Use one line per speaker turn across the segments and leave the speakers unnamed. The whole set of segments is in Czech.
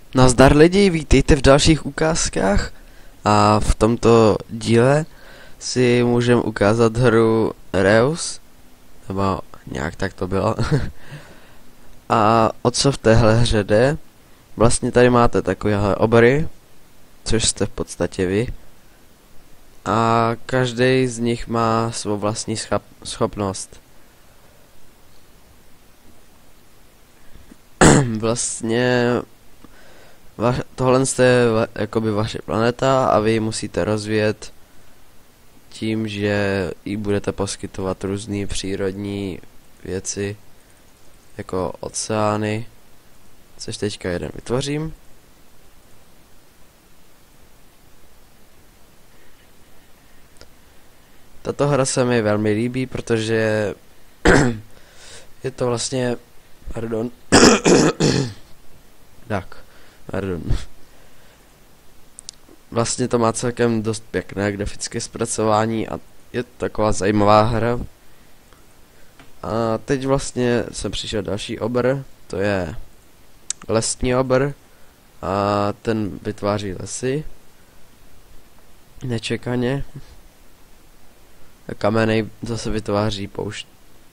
Nazdar lidi, vítejte v dalších ukázkách a v tomto díle si můžeme ukázat hru Reus, nebo nějak tak to bylo. A o co v téhle hře jde? Vlastně tady máte takovéhle obory, což jste v podstatě vy. A každý z nich má svou vlastní schopnost. Vlastně tohle je jakoby vaše planeta a vy ji musíte rozvíjet tím, že jí budete poskytovat různé přírodní věci, jako oceány, což teďka jeden vytvořím. Tato hra se mi velmi líbí, protože je to vlastně, pardon, tak, pardon. Vlastně to má celkem dost pěkné grafické zpracování a je to taková zajímavá hra. A teď vlastně jsem přišel další obr, to je lesní obr a ten vytváří lesy. Nečekaně. A kamenej zase vytváří poušť.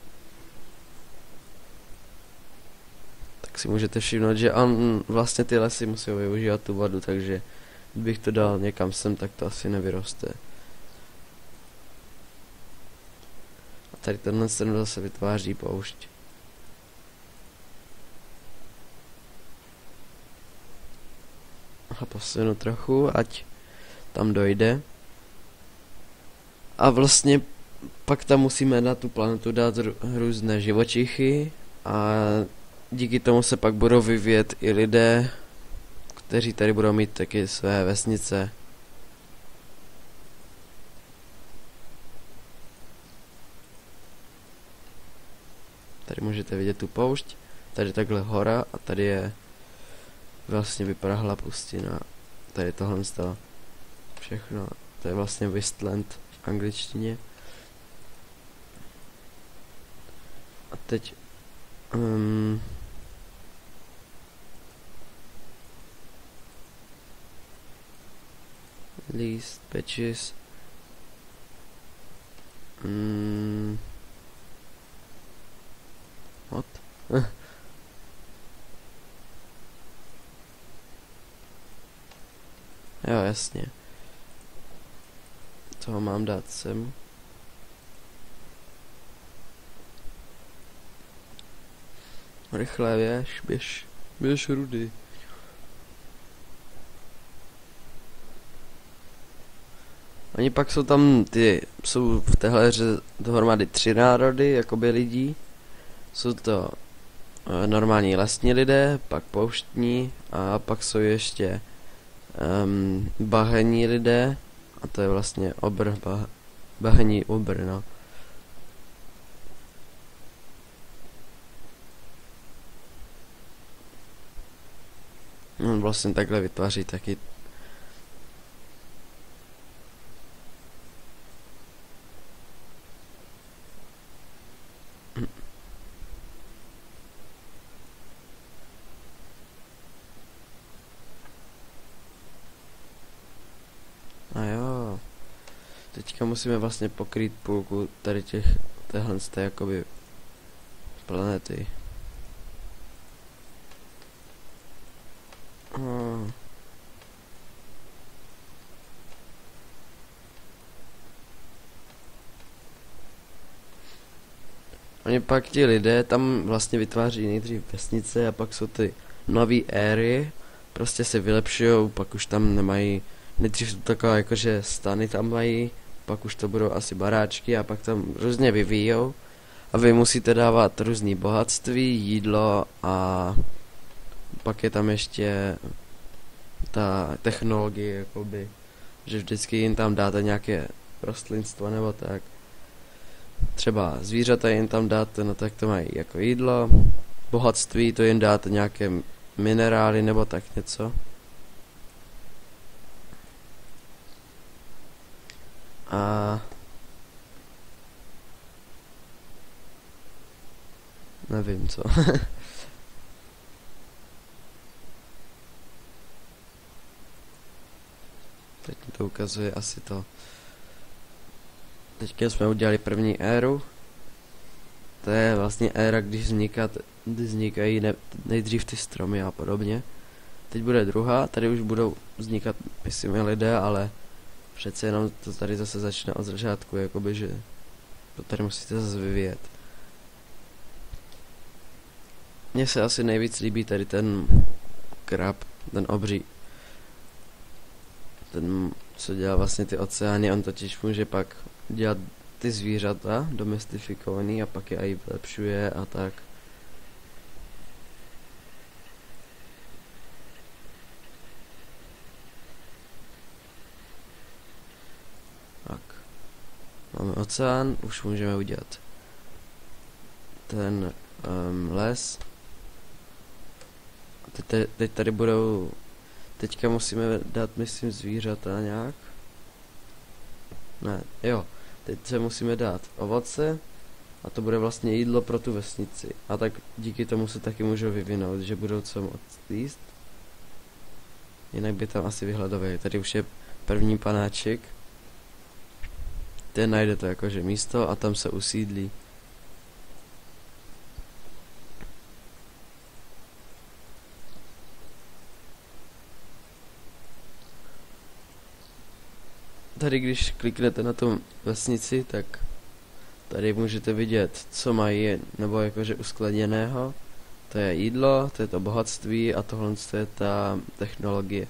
Tak si můžete všimnout, že on vlastně ty lesy musí využívat tu vodu, takže kdybych to dal někam sem, tak to asi nevyroste. A tady tenhle ten zase vytváří poušť. A posunu trochu, ať tam dojde. A vlastně pak tam musíme na tu planetu dát různé živočichy a díky tomu se pak budou vyvíjet i lidé, kteří tady budou mít taky své vesnice. Tady můžete vidět tu poušť, tady takhle hora a tady je vlastně vyprahlá pustina. Tady tohle stalo všechno, to je vlastně Wasteland v angličtině. A teď list patches. What? Jo, jasně. Toho mám dát sem. Rychle běž Rudy. Oni pak jsou tam jsou v téhle hře dohromady 3 národy, jakoby lidí. Jsou to normální lesní lidé, pak pouštní a pak jsou ještě bahenní lidé. A to je vlastně bahenní obr, no. On vlastně takhle vytváří taky. A jo. Teďka musíme vlastně pokrýt půlku tady téhle jakoby planety. Oni pak ti lidé tam vlastně vytváří nejdřív vesnice a pak jsou ty nové éry, prostě se vylepšujou, pak už tam nemají, nejdřív jsou taková jakože stany tam mají, pak už to budou asi baráčky a pak tam různě vyvíjou a vy musíte dávat různý bohatství, jídlo a pak je tam ještě ta technologie, jakoby, že vždycky jim tam dáte nějaké rostlinstvo nebo tak. Třeba zvířata jim tam dáte, no tak to mají jako jídlo, bohatství, to jim dáte nějaké minerály nebo tak něco. A nevím co. Teď mi to ukazuje asi to. Teďka jsme udělali první éru. To je vlastně éra, když vznikají nejdřív ty stromy a podobně. Teď bude druhá, tady už budou vznikat, myslím, lidé, ale přece jenom to tady zase začne od začátku, jakoby, že to tady musíte zase vyvíjet. Mně se asi nejvíc líbí tady ten krab, ten obří. Ten, co dělá vlastně ty oceány, on totiž může pak dělat ty zvířata domestifikovaný a pak je i vylepšuje a tak. Tak. Máme oceán, už můžeme udělat ten les. Teď tady budou, teďka musíme dát, myslím, zvířata nějak. Ne, jo, teď se musíme dát ovoce a to bude vlastně jídlo pro tu vesnici. A tak díky tomu se taky můžou vyvinout, že budou co moc jíst. Jinak by tam asi vyhladovali. Tady už je první panáček. Ten najde to jakože místo a tam se usídlí. Tady když kliknete na tu vesnici, tak tady můžete vidět, co mají, nebo jakože uskladněného. To je jídlo, to je to bohatství a tohle je ta technologie.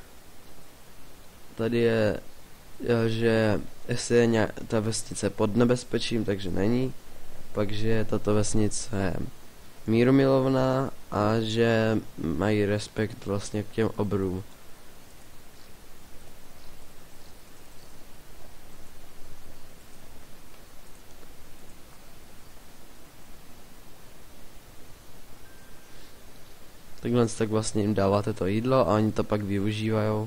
Tady je, že jestli je ta vesnice pod nebezpečím, takže není. Pak, že tato vesnice mírumilovná a že mají respekt vlastně k těm obrům. Takhle tak vlastně jim dáváte to jídlo a oni to pak využívají.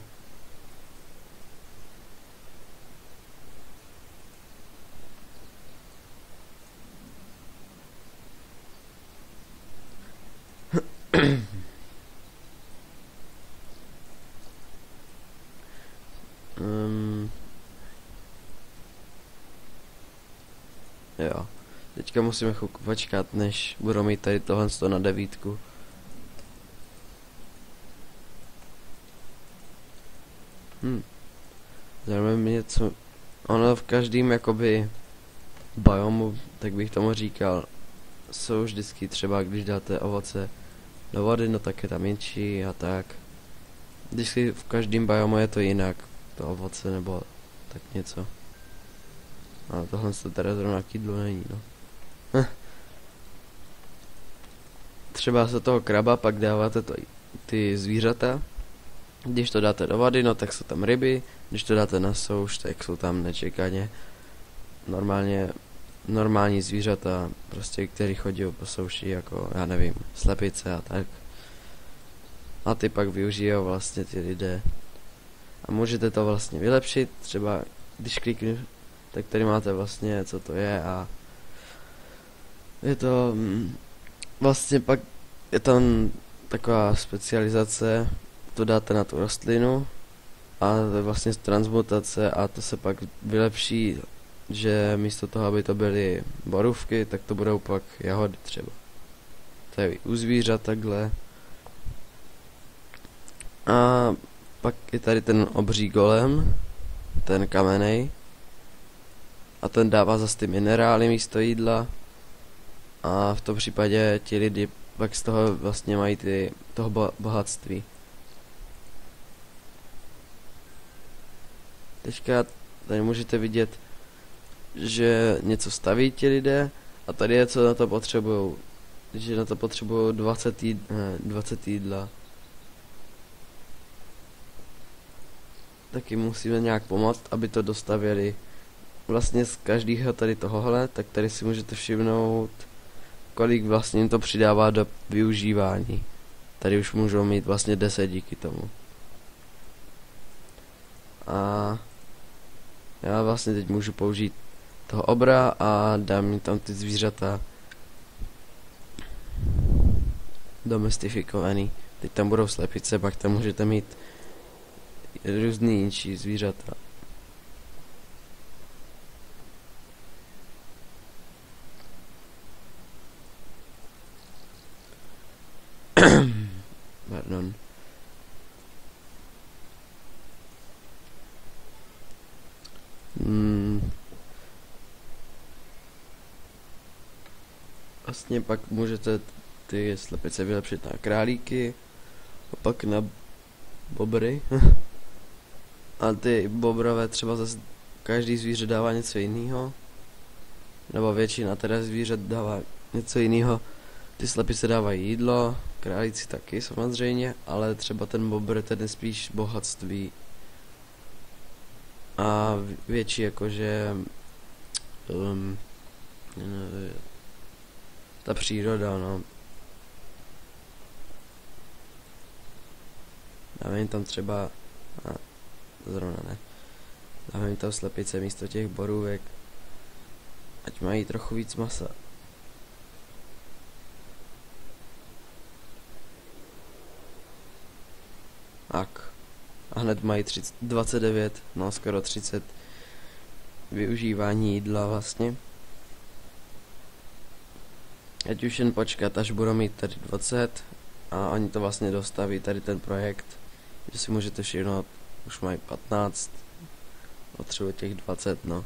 Jo. Teďka musíme chvilku počkat, než budou mít tady tohle na 9. Zajímavé mě co. Ono v každém jakoby biomu, tak bych tomu říkal, jsou vždycky třeba, když dáte ovoce do vody, no tak je tam menší a tak. Vždycky v každém biomu je to jinak, to ovoce nebo tak něco. Ale tohle to teda zrovna k jídlu není, no. Třeba se toho kraba pak dáváte ty zvířata. Když to dáte do vody, no tak jsou tam ryby. Když to dáte na souš, tak jsou tam nečekaně normální zvířata, prostě, který chodí po souši, jako, já nevím, slepice a tak. A ty pak využijou vlastně ty lidé. A můžete to vlastně vylepšit, třeba když kliknu, tak tady máte vlastně, co to je a je to vlastně pak je tam taková specializace, to dáte na tu rostlinu a to je vlastně transmutace a to se pak vylepší, že místo toho, aby to byly borůvky, tak to budou pak jahody třeba. To je u zvířat takhle. A pak je tady ten obří golem, ten kamenej. A ten dává zase ty minerály místo jídla. A v tom případě ti lidi pak z toho vlastně mají toho bohatství. Teďka tady můžete vidět, že něco staví ti lidé a tady je, co na to potřebujou. Že na to potřebují 20 jídla. Taky musíme nějak pomoct, aby to dostavěli. Vlastně z každého tady tohohle, tak tady si můžete všimnout, kolik vlastně jim to přidává do využívání. Tady už můžou mít vlastně 10 díky tomu. A já vlastně teď můžu použít toho obra a dám mi tam ty zvířata domestifikovaný. Teď tam budou slepice, pak tam můžete mít různý jinší zvířata. Pardon. Vlastně pak můžete ty slepice vylepšit na králíky, a pak na bobry. A ty bobrové třeba zase každý zvíře dává něco jiného. Nebo většina teda zvířat dává něco jiného. Ty slepice dávají jídlo, králíci taky samozřejmě, ale třeba ten bobr ten je spíš bohatství. A větší jakože ta příroda, no. Dáme jim tam třeba, zrovna ne, dáme jim tam slepice místo těch borůvek, ať mají trochu víc masa. Tak. A hned mají 29, no skoro 30 využívání jídla vlastně. Ať už jen počkat, až budou mít tady 20 a oni to vlastně dostaví tady ten projekt, že si můžete všimnout, už mají 15, potřebuje těch 20, no.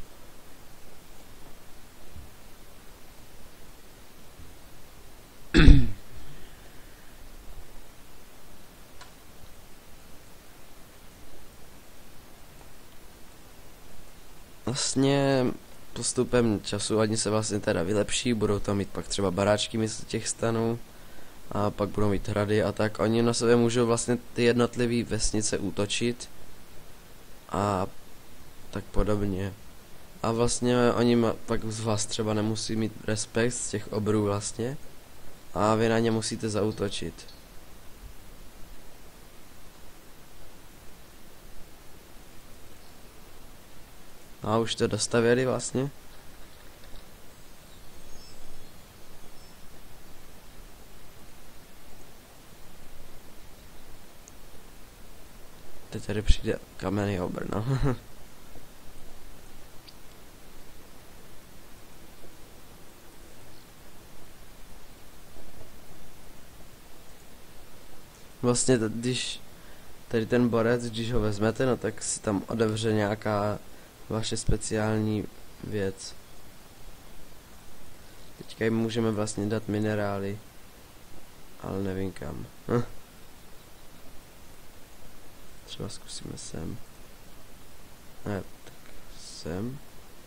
Vlastně postupem času oni se vlastně teda vylepší, budou tam mít pak třeba baráčky místo těch stanů a pak budou mít hrady a tak. Oni na sebe můžou vlastně ty jednotlivé vesnice útočit a tak podobně. A vlastně oni pak z vás třeba nemusí mít respekt z těch obrů vlastně a vy na ně musíte zaútočit. A už to dostavěli vlastně. Teď tady přijde kamenný obr, no. Vlastně když tady ten borec, když ho vezmete, no tak si tam otevře nějaká vaše speciální věc. Teďka jim můžeme vlastně dát minerály, ale nevím kam. Třeba zkusíme sem. Ne, tak sem.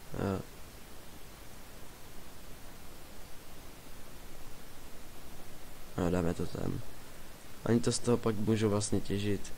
A dáme to tam. Oni to z toho pak můžou vlastně těžit.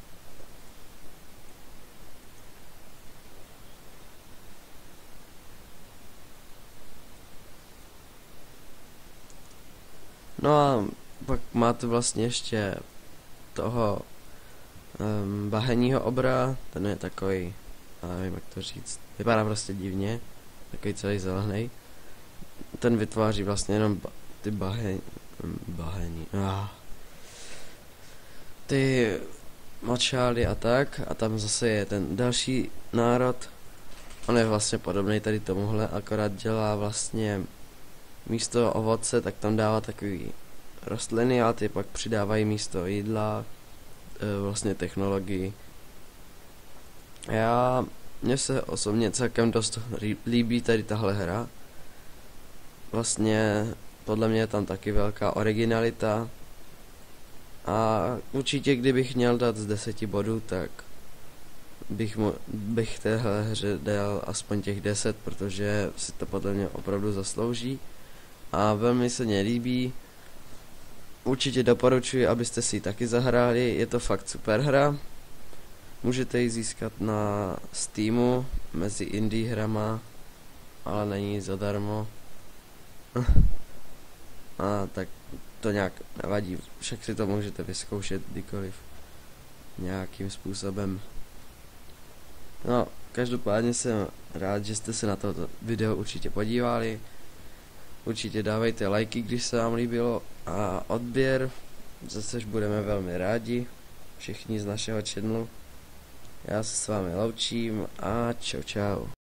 No a pak máte vlastně ještě toho bahenního obra, ten je takový, nevím jak to říct, vypadá prostě divně, takový celý zelený. Ten vytváří vlastně jenom ty bahení, ty močály a tak, a tam zase je ten další národ. On je vlastně podobný tady tomuhle, akorát dělá vlastně místo ovoce, tak tam dává takový rostliny a ty pak přidávají místo jídla vlastně technologii. Mně se osobně celkem dost líbí tady tahle hra. Vlastně podle mě je tam taky velká originalita. A určitě kdybych měl dát z 10 bodů, tak bych téhle hře dal aspoň těch 10, protože si to podle mě opravdu zaslouží. A velmi se mě líbí. Určitě doporučuji, abyste si ji taky zahráli, je to fakt super hra. Můžete ji získat na Steamu mezi indie hrama, ale není zadarmo. A tak to nějak nevadí, však si to můžete vyzkoušet kdykoliv nějakým způsobem. No, každopádně jsem rád, že jste se na toto video určitě podívali. Určitě dávejte lajky, když se vám líbilo, a odběr, zasež budeme velmi rádi, všichni z našeho channelu. Já se s vámi loučím a čau čau.